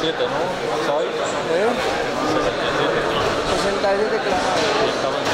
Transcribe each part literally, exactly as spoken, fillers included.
siete, ¿no? ¿Sabes? ¿Eh? sesenta y siete clavados.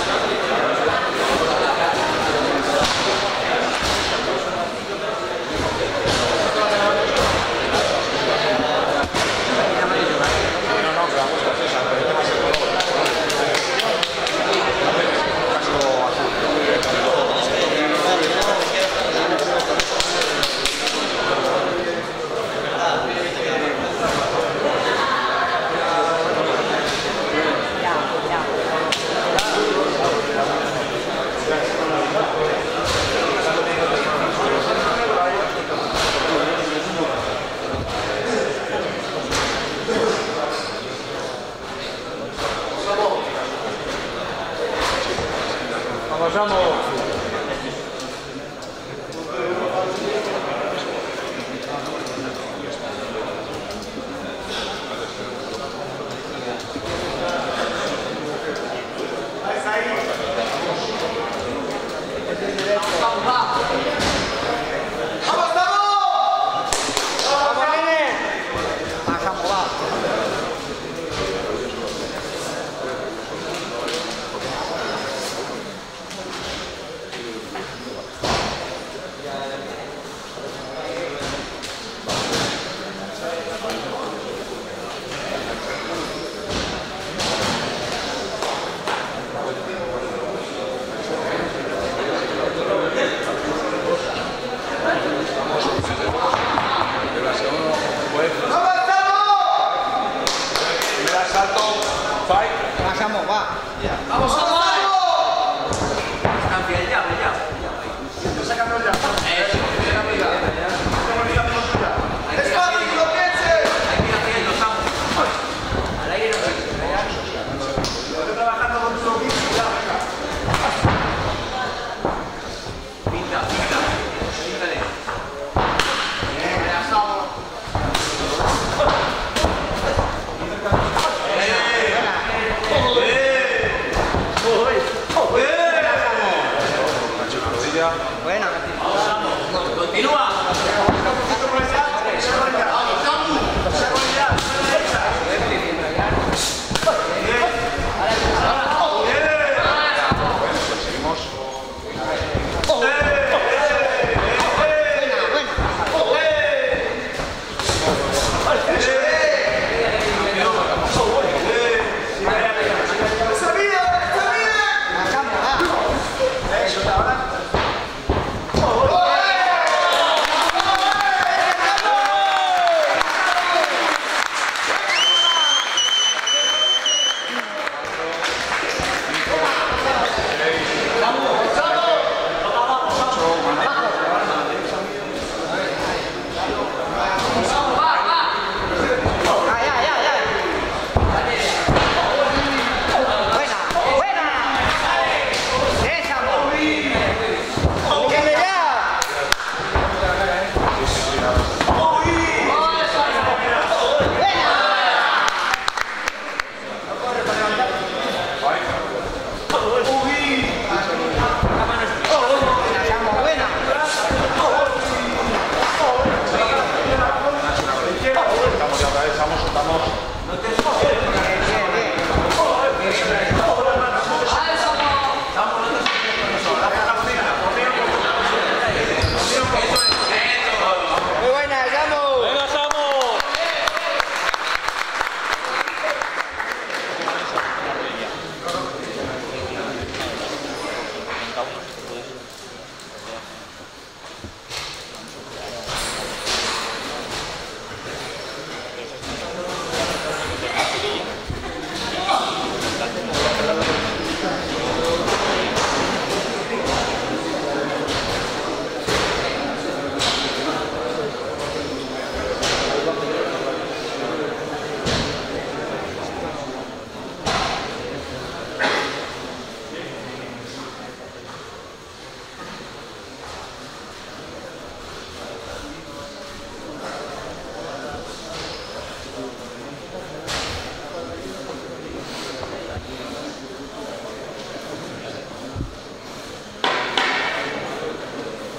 Vamos. Pasamos, va. ¡Vamos, vamos! Están bien, ya, ya. Nos sacamos ya. Eso, ¡Espacio, que lo pienses! hay que ir haciendo, estamos. Al aire no se Estoy trabajando con tu equipo. Ya, venga. pinta, pinta. Píntale. Bien, ya estamos. Buena. Continúa.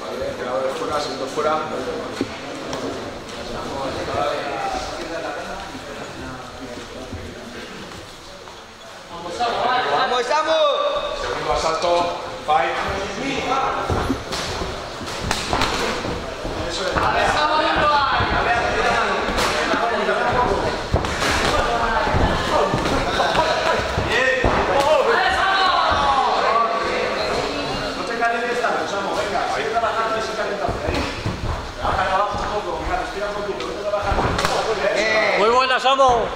Fuera, segundo fuera. ¡Vamos, Samu! Segundo asalto, five. Eso es. No te calientes tanto, Samu, venga, sigue trabajando y sigue calentando. Trabaja abajo un poco, venga, respira un poquito, vete trabajando. Muy buena, Samu.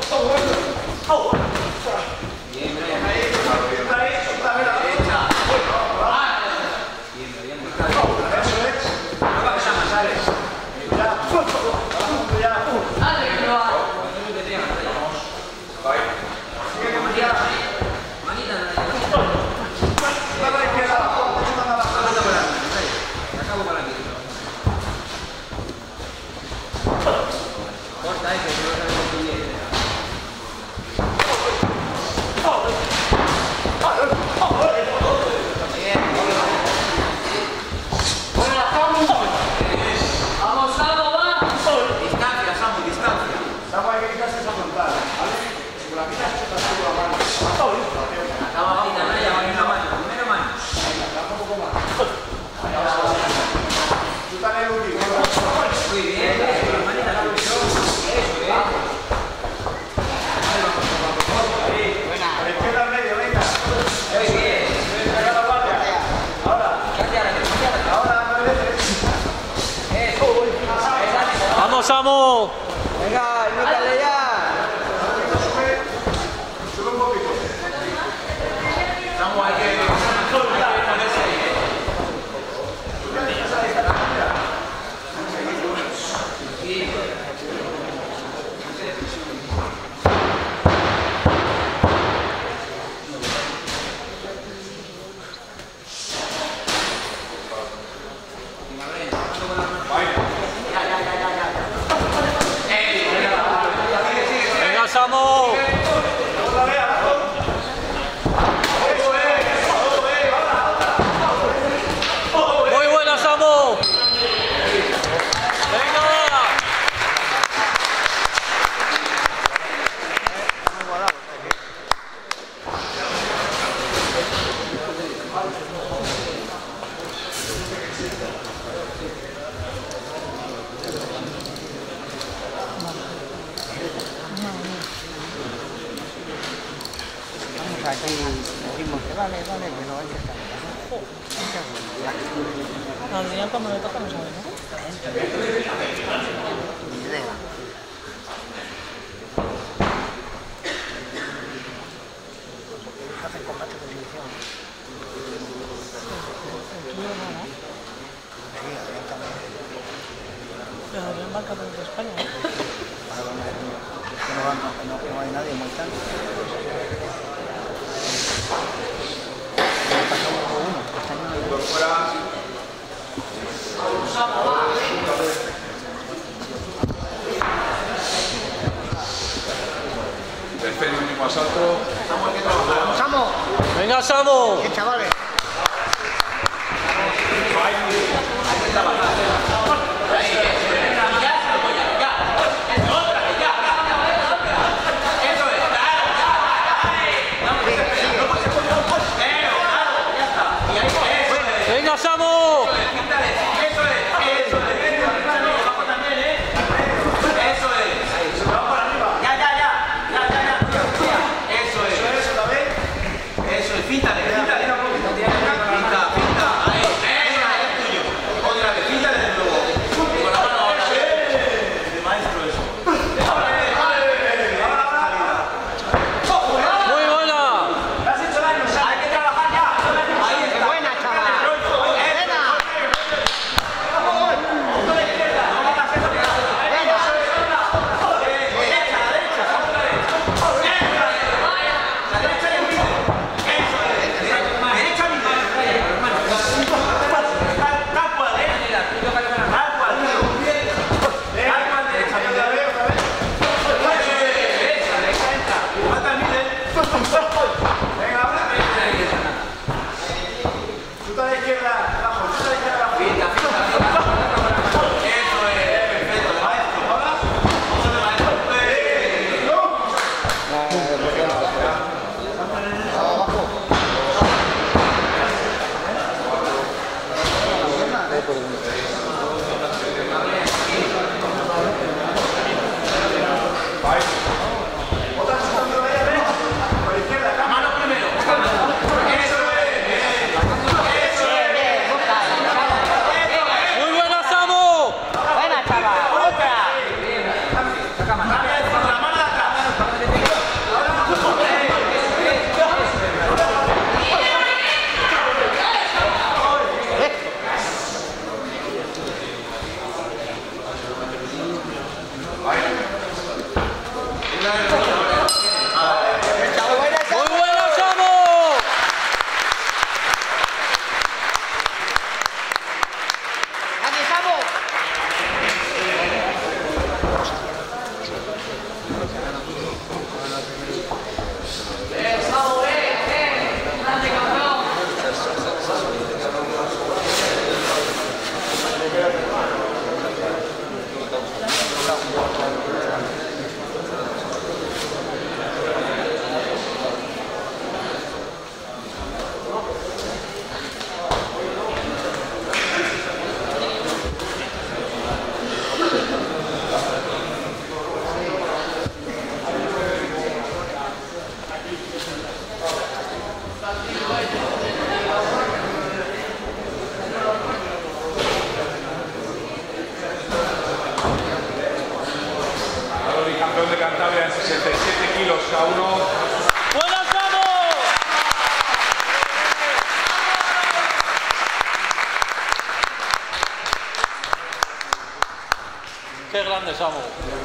¡Vamos, Samu! Venga, invítale ya. Sube un poquito. Samu, hay que ponerse ahí. ¡Venga, Samu! ¡Muy buena, Samu! ¡Venga! Aquí decimos que vale, vale, pero hay que estar. Adrián, cuando le toca, no sabe, ¿no? Ni idea. Hacen combate de división. Sí, Adrián también. Pero Adrián va al campeonato de España, ¿no? Que no, no, no, no hay nadie muy tarde. Pasamos por uno, que está lleno de... Tercer y último asalto. ¡Samu! ¡Venga, Samu! ¡Qué chavales! ¡Venga, Samu! Píntale, píntale. Pinta, pinta. Ahí. Eso es tuyo. Otra vez, píntale de nuevo. Con la mano ahora. De maestro eso. ¡Muy buena! Has hecho daño. Hay que trabajar ya. Ahí está. ¡Buena, chaval! Eso, grande, Samu.